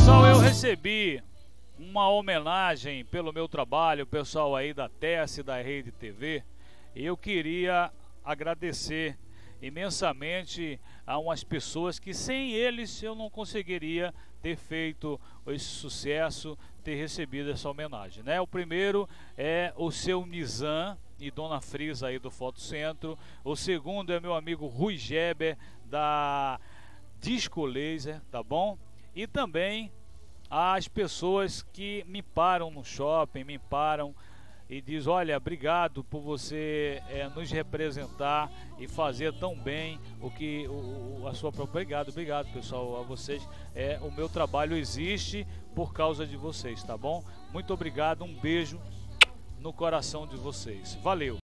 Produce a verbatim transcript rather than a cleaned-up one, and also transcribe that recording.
Pessoal, eu recebi uma homenagem pelo meu trabalho, o pessoal aí da Tece, da Rede T V, e eu queria agradecer imensamente a umas pessoas que sem eles eu não conseguiria ter feito esse sucesso, ter recebido essa homenagem, né? O primeiro é o seu Nizam e Dona Frisa aí do Fotocentro. O segundo é meu amigo Rui Geber da Disco Laser, tá bom? E também as pessoas que me param no shopping, me param e diz: olha, obrigado por você é, nos representar e fazer tão bem o que o, a sua própria. Obrigado, obrigado pessoal, a vocês. É, o meu trabalho existe por causa de vocês, tá bom? Muito obrigado, um beijo no coração de vocês. Valeu!